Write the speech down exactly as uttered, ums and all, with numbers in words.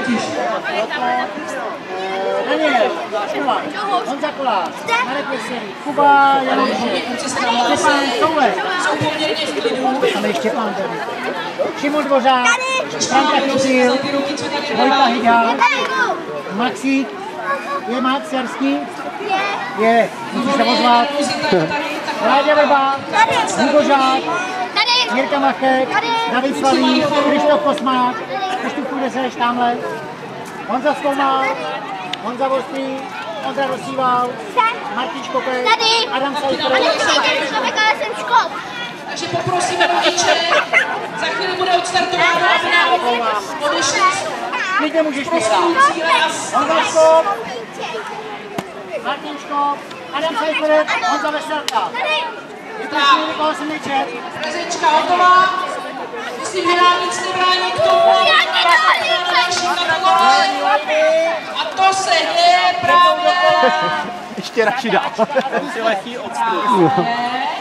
soutěž. Daniel, Šula, Honza Kolář, Marek Veselý, Kuba Janoušek, Štěpán Soulek, tam je Štěpán tady, Šimon Dvořák, Franka Chytil, Vojta Hyďa, Maxík, je Max Jarský? Je, musíš se ozvat. Láďa Veba, Hugo Žák, Jirka Machek, David Slavík, Krištof Kosmák, Krištof, kde seš, tamhle, Honza Skoumal, Honza Vostrý, Ondra Rosíval, Martin Škopek, Adam Sajfred. Takže poprosíme rodiče, za chvíli bude odstartováno, aby nám odešli. Klidně můžeš vyhrát. Honza Škop, Martin Škop, Adam Sajfred, Honza Veselka. Vyprašili, koho jsem nečet. Rezečka hotová. Myslím, že nám nic nebrání k tomu. A to se děje právě. Ještě radši dál. Si letí od stolu.